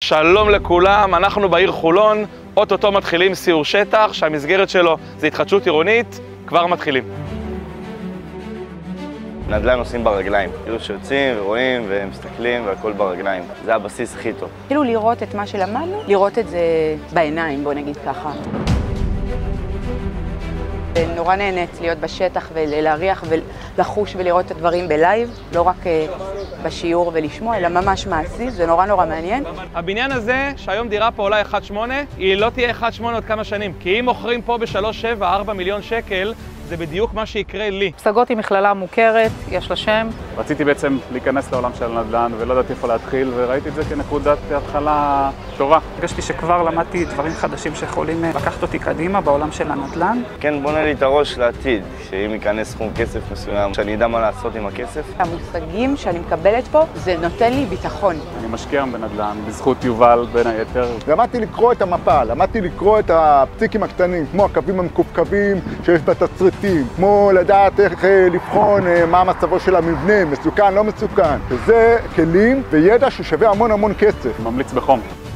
שלום לכולם, אנחנו בעיר חולון, אוטוטו מתחילים סיור שטח שהמסגרת שלו זה התחדשות עירונית, כבר מתחילים. נדל"ן עושים ברגליים, כאילו שיוצאים ורואים ומסתכלים והכל ברגליים, זה הבסיס הכי טוב. כאילו לראות את מה שלמדנו, לראות את זה בעיניים, בוא נגיד ככה. נורא נהנית להיות בשטח ולהריח ולחוש ולראות את הדברים בלייב, לא רק בשיעור ולשמוע, אלא ממש מעשי, זה נורא מעניין. הבניין הזה, שהיום דירה פה עולה 1.8, היא לא תהיה 1.8 עוד כמה שנים, כי אם מוכרים פה ב-3.7, 4 מיליון שקל, זה בדיוק מה שיקרה לי. פסגות היא מכללה מוכרת, יש לה שם. רציתי בעצם להיכנס לעולם של הנדל"ן ולא ידעתי איפה להתחיל, וראיתי את זה כנקודת התחלה טובה. הרגשתי שכבר למדתי דברים חדשים שיכולים לקחת אותי קדימה בעולם של הנדל"ן. כן, בונה לי את הראש לעתיד, שאם ייכנס סכום כסף מסוים, שאני אדע מה לעשות עם הכסף. המושגים שאני מקבלת פה, זה נותן לי ביטחון. אני משקיע בנדל"ן, בזכות יובל בין היתר. למדתי לקרוא את המפה, למדתי לקרוא את הפסיקים הקטנים, כמו הקווים המקווקווים שיש בתסריטים, כמו לדעת איך לבחון מה מצבו של המבנה, מסוכן, לא מסוכן. וזה כלים וידע ששווה המון כסף. ממליץ בחום.